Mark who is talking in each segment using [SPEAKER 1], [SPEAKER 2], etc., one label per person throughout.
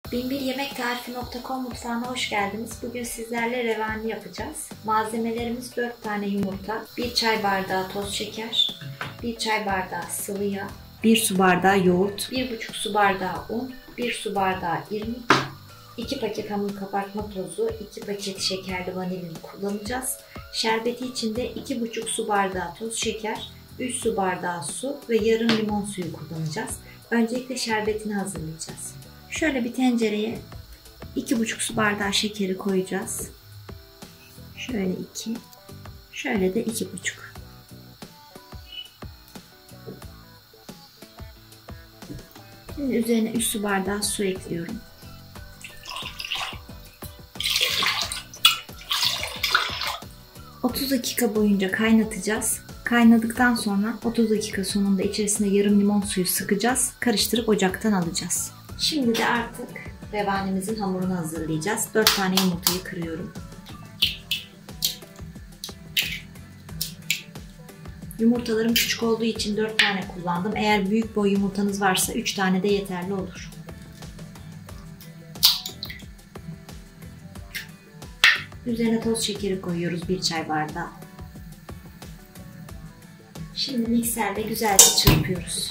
[SPEAKER 1] Binbiryemektarifi.com mutfağına hoş geldiniz. Bugün sizlerle revani yapacağız. Malzemelerimiz 4 tane yumurta, 1 çay bardağı toz şeker, 1 çay bardağı sıvı yağ, 1 su bardağı yoğurt, 1,5 su bardağı un, 1 su bardağı irmik, 2 paket hamur kabartma tozu, 2 paket şekerli vanilin kullanacağız. Şerbeti için de 2,5 su bardağı toz şeker, 3 su bardağı su ve yarım limon suyu kullanacağız. Öncelikle şerbetini hazırlayacağız. Şöyle bir tencereye 2,5 su bardağı şekeri koyacağız. Şöyle 2, şöyle de 2,5. Şimdi üzerine 3 su bardağı su ekliyorum. ...30 dakika boyunca kaynatacağız. Kaynadıktan sonra 30 dakika sonunda içerisine yarım limon suyu sıkacağız. Karıştırıp ocaktan alacağız. Şimdi de artık revanimizin hamurunu hazırlayacağız. 4 tane yumurtayı kırıyorum. Yumurtalarım küçük olduğu için 4 tane kullandım. Eğer büyük boy yumurtanız varsa 3 tane de yeterli olur. Üzerine toz şekeri koyuyoruz 1 çay bardağı. Şimdi mikserle güzelce çırpıyoruz.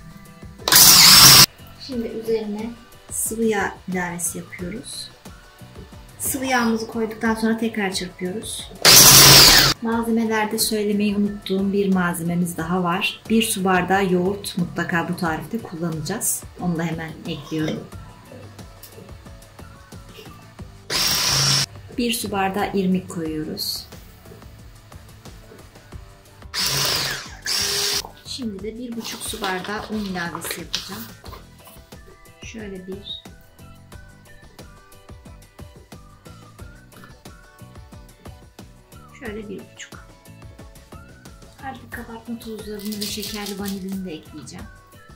[SPEAKER 1] Şimdi üzerine sıvı yağ ilavesi yapıyoruz. Sıvı yağımızı koyduktan sonra tekrar çırpıyoruz. Malzemelerde söylemeyi unuttuğum bir malzememiz daha var. 1 su bardağı yoğurt mutlaka bu tarifte kullanacağız. Onu da hemen ekliyorum. 1 su bardağı irmik koyuyoruz. Şimdi de 1,5 su bardağı un ilavesi yapacağım. Şöyle 1, şöyle 1,5. Artık kabartma tozlarını ve şekerli vanilini de ekleyeceğim.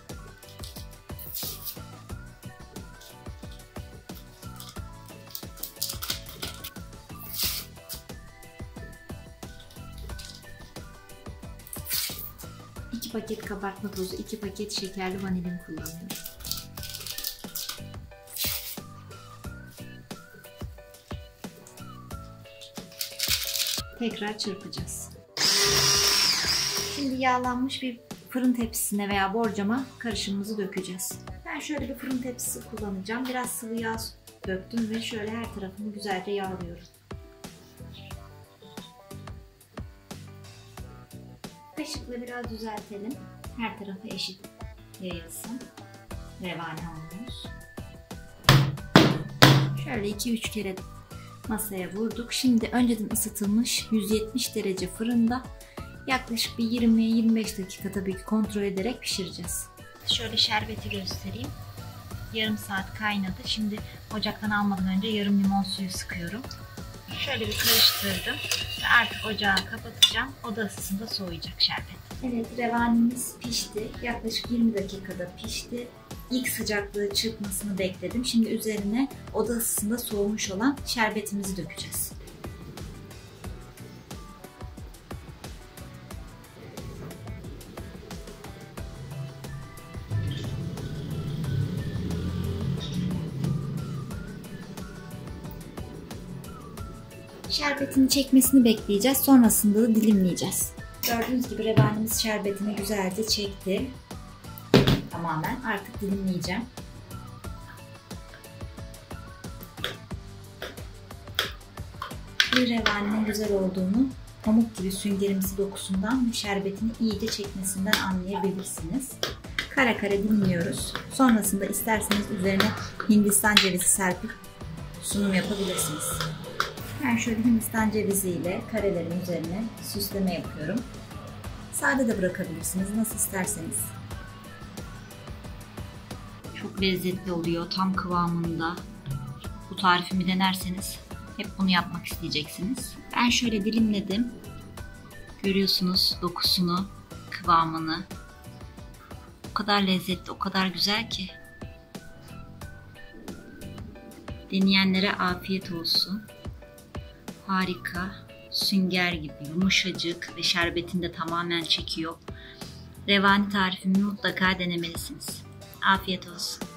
[SPEAKER 1] İki paket kabartma tozu, 2 paket şekerli vanilin kullanıyorum. Tekrar çırpacağız. Şimdi yağlanmış bir fırın tepsisine veya borcama karışımımızı dökeceğiz. Ben şöyle bir fırın tepsisi kullanacağım. Biraz sıvı yağ döktüm ve şöyle her tarafını güzelce yağlıyorum. Kaşıkla biraz düzeltelim. Her tarafı eşit yayılsın revani hamurumuz. Şöyle 2-3 kere masaya vurduk. Şimdi önceden ısıtılmış 170 derece fırında yaklaşık bir 20-25 dakika tabii ki kontrol ederek pişireceğiz. Şöyle şerbeti göstereyim. Yarım saat kaynadı. Şimdi ocaktan almadan önce yarım limon suyu sıkıyorum. Şöyle bir karıştırdım ve artık ocağı kapatacağım. Oda ısısında soğuyacak şerbet. Evet, revanimiz pişti. Yaklaşık 20 dakikada pişti. İlk sıcaklığı çıkmasını bekledim. Şimdi üzerine oda ısısında soğumuş olan şerbetimizi dökeceğiz. Şerbetini çekmesini bekleyeceğiz. Sonrasında da dilimleyeceğiz. Gördüğünüz gibi revanimiz şerbetini güzelce çekti. Tamamen artık dilimleyeceğim. Bir revaninin güzel olduğunu pamuk gibi süngerimsi dokusundan ve şerbetini iyice çekmesinden anlayabilirsiniz. Kare kare dilimliyoruz. Sonrasında isterseniz üzerine Hindistan cevizi serpip sunum yapabilirsiniz. Ben şöyle Hindistan cevizi ile karelerin üzerine süsleme yapıyorum. Sade de bırakabilirsiniz, nasıl isterseniz. Çok lezzetli oluyor, tam kıvamında. Bu tarifimi denerseniz hep bunu yapmak isteyeceksiniz. Ben şöyle dilimledim. Görüyorsunuz dokusunu, kıvamını. O kadar lezzetli, o kadar güzel ki. Deneyenlere afiyet olsun. Harika, sünger gibi yumuşacık ve şerbetini de tamamen çekiyor. Revani tarifimi mutlaka denemelisiniz. Afiyet olsun.